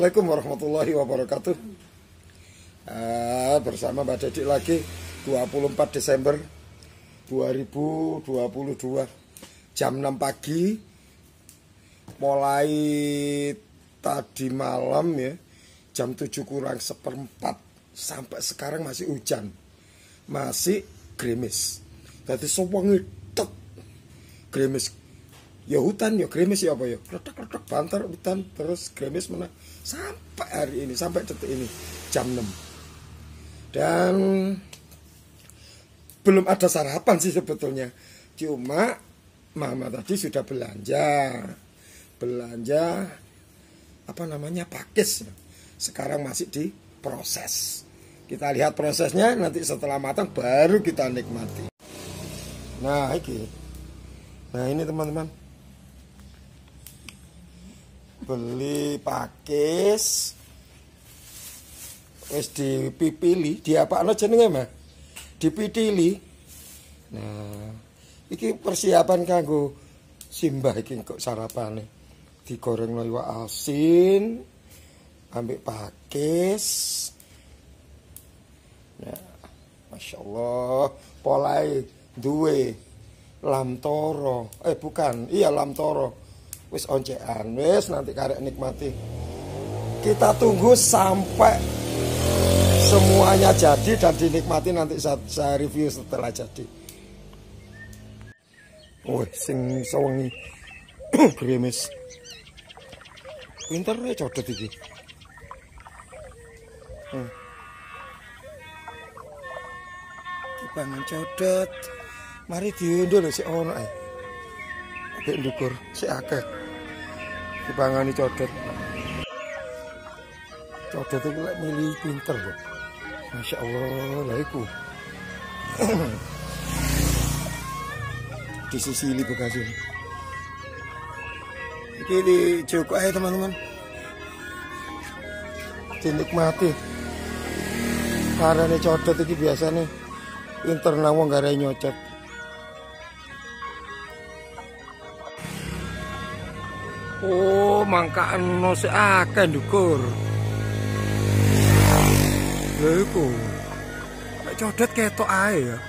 Assalamualaikum warahmatullahi wabarakatuh. Bersama Mbak Dedik lagi 24 Desember 2022 jam 6 pagi. Mulai tadi malam ya, jam 7 kurang seperempat sampai sekarang masih hujan, masih gerimis. Tadi sewengi tek gerimis. Ya hutan, ya gerimis, ya apa ya, ledak-ledak banter hutan, terus gerimis mana sampai hari ini, sampai detik ini jam 6. Dan belum ada sarapan sih sebetulnya. Cuma mama tadi sudah belanja apa namanya, pakis. Sekarang masih diproses. Kita lihat prosesnya, nanti setelah matang baru kita nikmati. Nah ini teman-teman, beli pakis wis dipipili, diapakno jenenge mah, dipitili. Nah iki persiapan kanggo simbah iki kok sarapane. Digorengno iwak asin ambek pakis. Nah Masya Allah, polai duwe lam toro, bukan, iya lam toro. Wis oncekan, wis nanti karek nikmati. Kita tunggu sampai semuanya jadi dan dinikmati, nanti saya review setelah jadi. Sing sewengi gerimis. Pinter ya codot iki. Dipangan codot. Mari diunduh lho sik ono ae. Apik ndukur sik akeh. Dipangani codot. Codot itu lek milih pinter kok. Masya Allah, lah iku. Disisili bekasnya. Iki dijoko aja teman-teman. Dinikmati. Karena codot iki biasanya pinter nawang gak ada nyocot. Oh, mangkaan no seakan dukur. Lha iku. Nek codot ketok ae ya.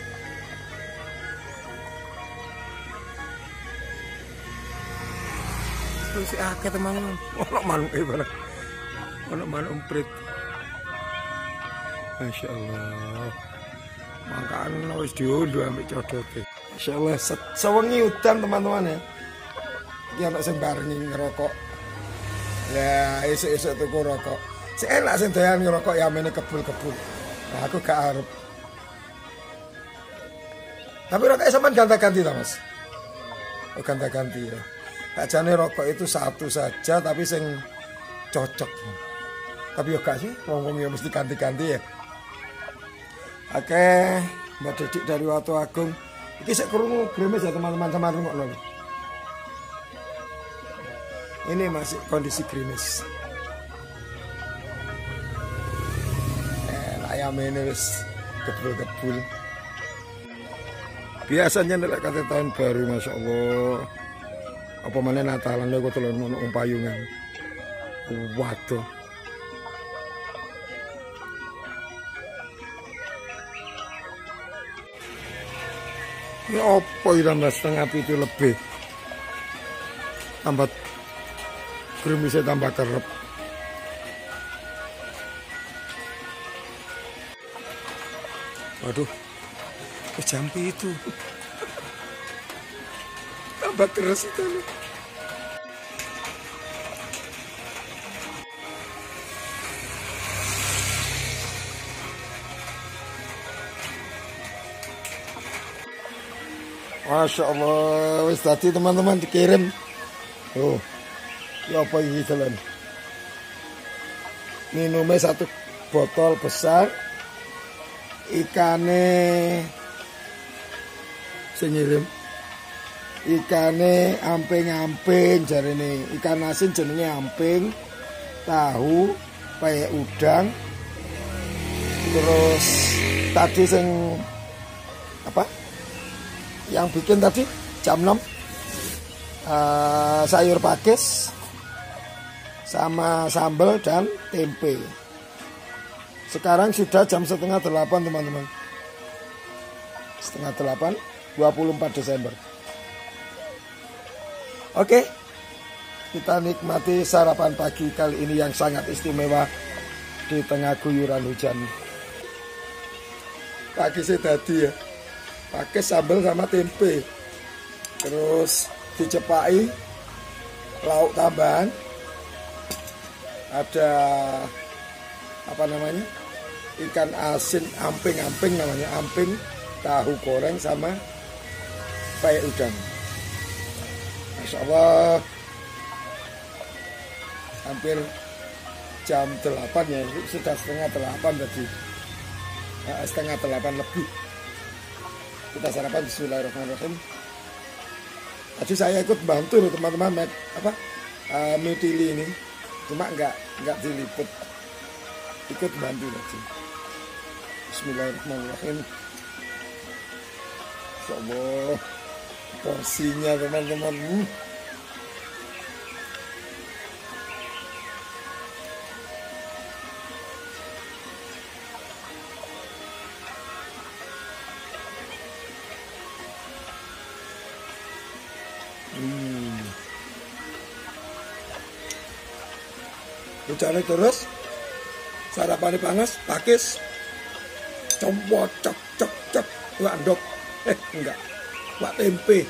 Terus akeh teman-teman. Ono manuk barang. Ono manuk emprit. Masya Allah. Mangkaan wis diunduh ambek codote. Masya Allah, sewengi udan teman-teman ya. Iki ana sing barengi ngerokok. Ya, esuk-esuk tuku rokok. Sing enak sing doyan ngerokok ya mene kebul-kebul. Nah, aku gak arep. Tapi rokok sampean ganti-ganti ta, Mas? Oh, ganti-ganti ya. Ajane rokok itu satu saja tapi sing cocok. Tapi yo gak sih, wong-wong yo mesti ganti-ganti ya. Oke, Mbak Dedik dari Watu Agung. Iki sik krungu gerimis ya teman-teman, sama rungokno. Ini masih kondisi gerimis. Ayam ini wis kebul-kebul. Biasanya nek kate tahun baru, Masya Allah. Apa mana Natalan kok telon ono payungan. Waduh. Ya apa ira Mas, setengah itu lebih. Tambah gerimisnya tambah kerep. Waduh, jam itu tambah keras itu. Masya Allah, wis tadi teman-teman dikirim. Oh. Ya apa ini jalan? Minumnya satu botol besar. Ikane sing ngirim. Ikane amping-amping jarene. Ikan asin jenenge amping. Tahu, peyek udang. Terus tadi sing apa? Yang bikin tadi jam 6 sayur pakis sama sambal dan tempe. Sekarang sudah jam setengah 8 teman-teman. Setengah 8, 24 Desember. Oke, kita nikmati sarapan pagi kali ini yang sangat istimewa di tengah guyuran hujan. Pagi saya tadi ya, pakai sambal sama tempe, terus dicepai lauk tambahan, ada apa namanya, ikan asin amping namanya, amping, tahu goreng sama peyek udang. Masya Allah, hampir jam 8 ya, sudah setengah 8 tadi, setengah 8 lebih. Kita sarapan. Bismillahirrahmanirrahim. Tadi saya ikut bantu loh teman-teman, mitili ini, cuma nggak diliput, ikut bantu tadi. Bismillahirrahmanirrahim. Insya Allah, porsinya teman-teman. Hujannya terus, sarapan panas, pakis, coba cok, wak ndok, enggak, wak tempe.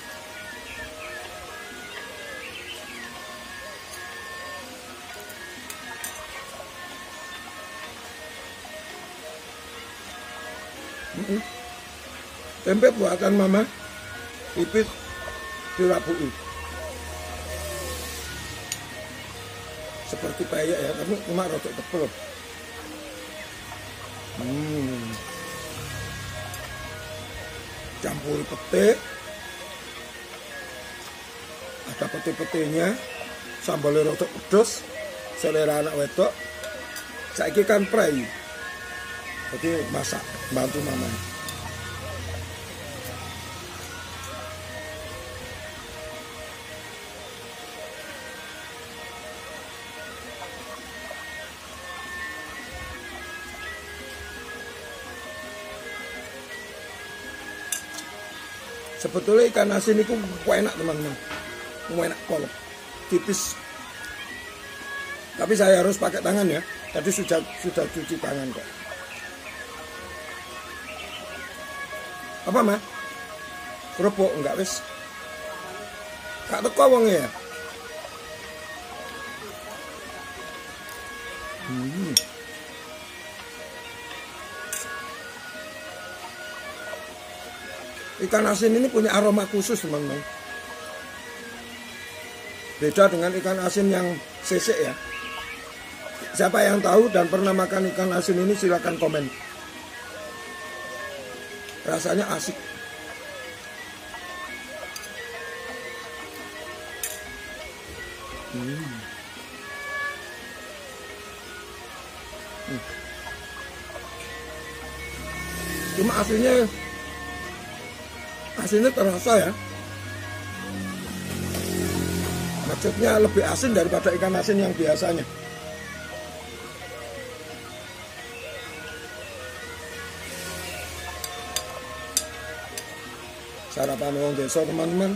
Tempe buatan mama, tipis, dirabui. Seperti peyek ya, tapi cuma rotok tebel. Campuri pete, ada pete-petenya, sambalnya rotok pedas, selera anak wedok. Saiki kan prei, jadi masak, bantu mama. Sebetulnya ikan asin itu enak teman-teman, enak kolok, tipis. Tapi saya harus pakai tangan ya. Tadi sudah cuci tangan kok. Apa mah? Kerupuk enggak wis? Kak teko wong ya. Ikan asin ini punya aroma khusus teman-teman. Beda dengan ikan asin yang sesek ya. Siapa yang tahu dan pernah makan ikan asin ini silakan komen. Rasanya asik. Cuma asinnya terasa ya. Maksudnya lebih asin daripada ikan asin yang biasanya. Sarapan wong desa teman-teman.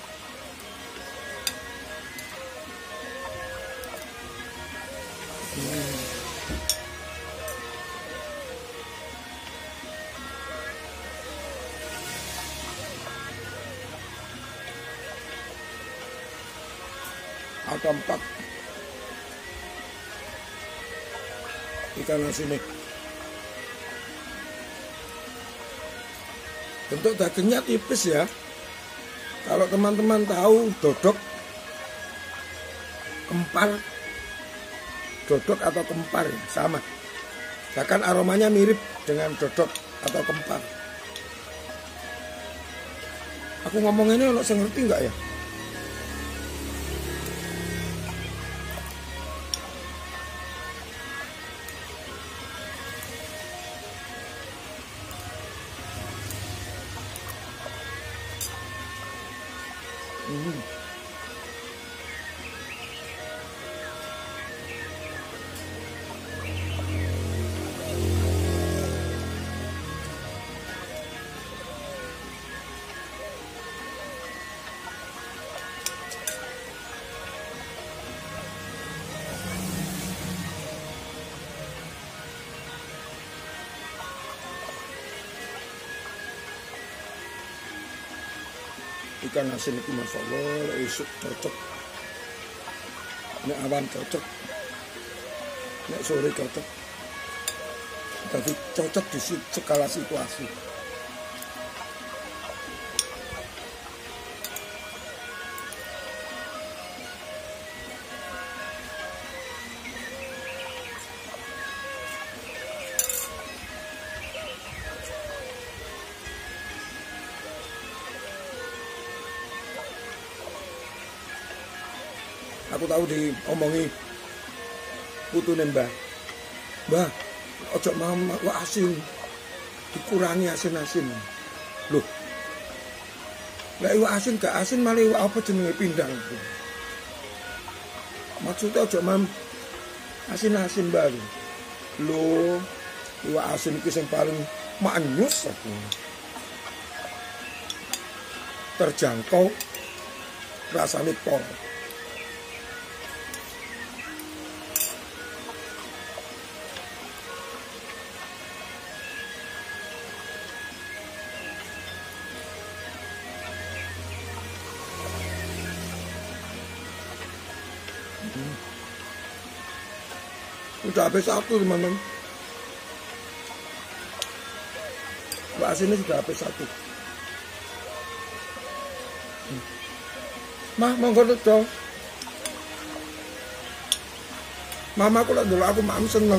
Ada 4 ikan asin ini. Bentuk dagingnya tipis ya. Kalau teman-teman tahu dodok atau kempar sama. Bahkan aromanya mirip dengan dodok atau kempar. Aku ngomong ini lo saya ngerti nggak ya? Ikan asin itu Masya Allah, esuk cocok. Nek awan cocok. Nek sore cocok. Tapi cocok di segala situasi. Aku tahu diomongi putune Mbah. Mbah, ojo mau asin. Dikurangi asin-asin. Loh. Lah iwak asin gak asin malah iwak apa jenenge pindang. Maksudnya ojo mam asin-asin Mbah. Loh, iwak asin iki sing paling manyus aku. Terjangkau rasane pol. Udah habis satu teman-teman. Mbak ini sudah habis satu. Mah monggo dong. Mama aku lah dulu aku mam seneng.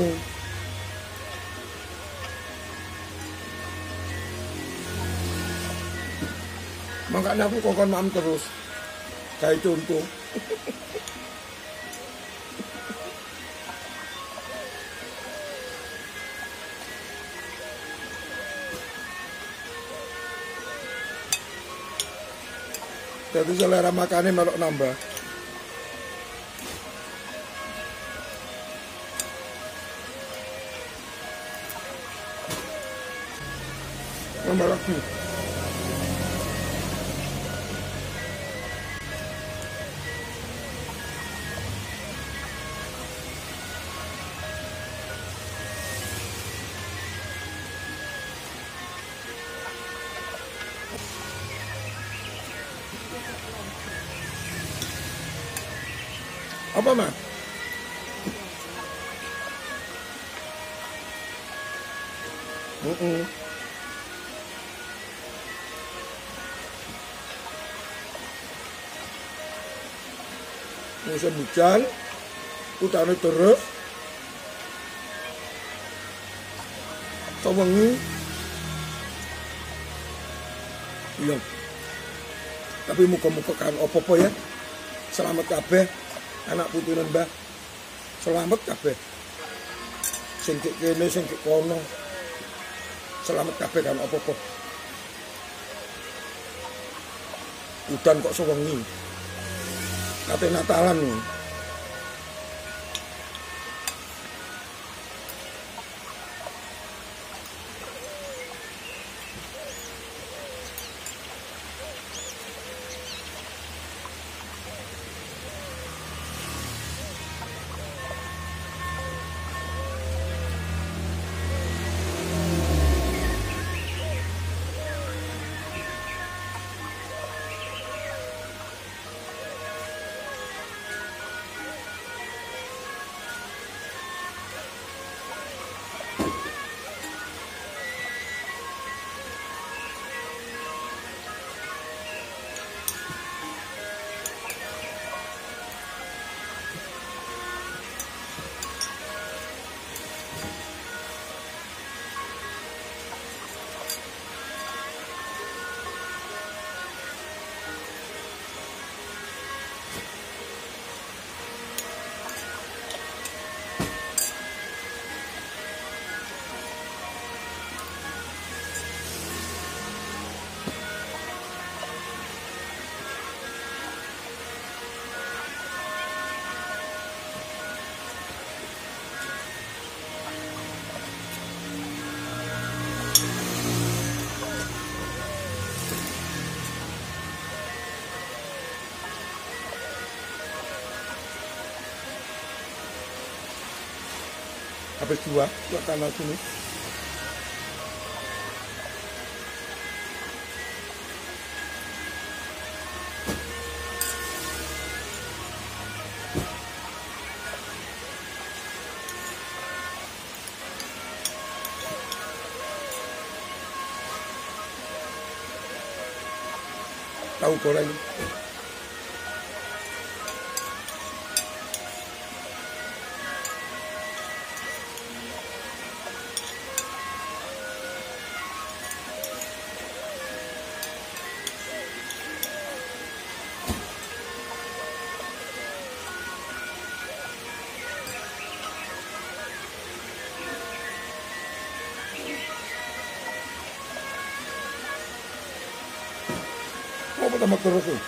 Makanya aku kokon mam terus. Kayak contoh. Jadi selera makannya melok nambah. Nambah lagi. Apa mah? Musim hujan, utane terus, sewengi, iya. Tapi muka-muka kan opo-opo ya, selamat kabeh. Anak putunan Mbah selamat kabeh. Sing kene sing kono selamat kabeh kan apa-apa. Udan kok sewengi. Kate Natalan. Habis dua tanah sini. tahu goreng. Apa tambah terus tuh?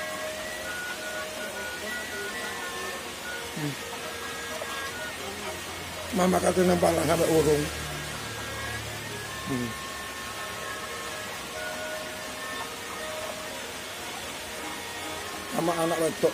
Mama kata nampak lah sampai urung. Sama anak wedok.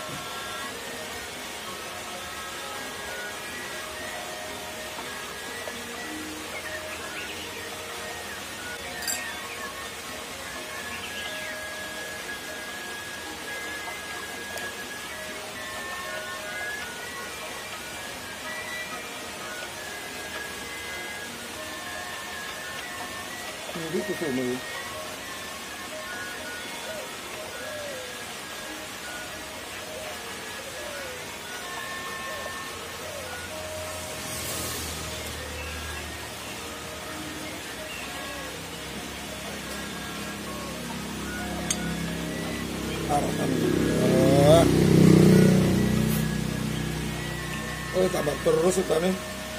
Ini tuh nih. Alhamdulillah. Oh, tambah terus nih.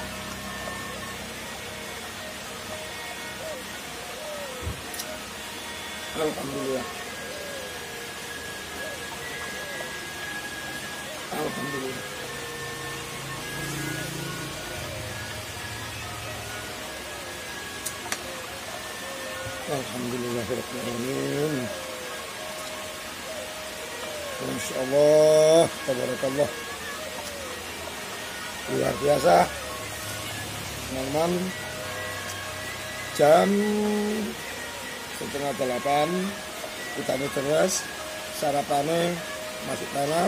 Alhamdulillah. Alhamdulillah. Alhamdulillahirrahmanirrahim. Masya Allah, tabarakallah. Luar biasa. Teman-teman, jam 7:30 kita nih terus sarapannya masih panas,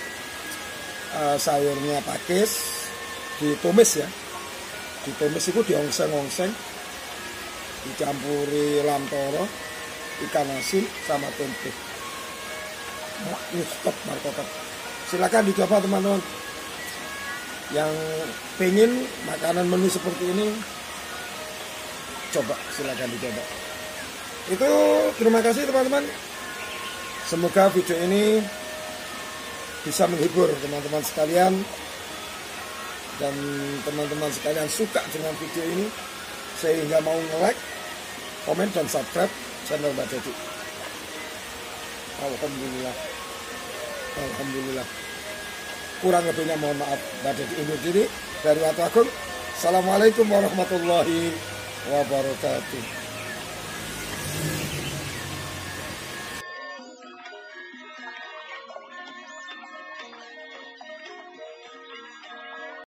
sayurnya pakis ditumis ya, ditumis itu diongseng-ongseng, dicampuri lantoro, ikan asin sama tempe. Ini stop markotop. Silakan dicoba teman-teman yang pengen makanan menu seperti ini, coba silakan dicoba. Itu terima kasih teman-teman. Semoga video ini bisa menghibur teman-teman sekalian, dan teman-teman sekalian suka dengan video ini sehingga mau nge-like, komen, dan subscribe channel Mbak Dedi. Alhamdulillah. Alhamdulillah. Kurang lebihnya mohon maaf. Mbak Dedi undur diri dari Watu Agung. Assalamualaikum warahmatullahi wabarakatuh.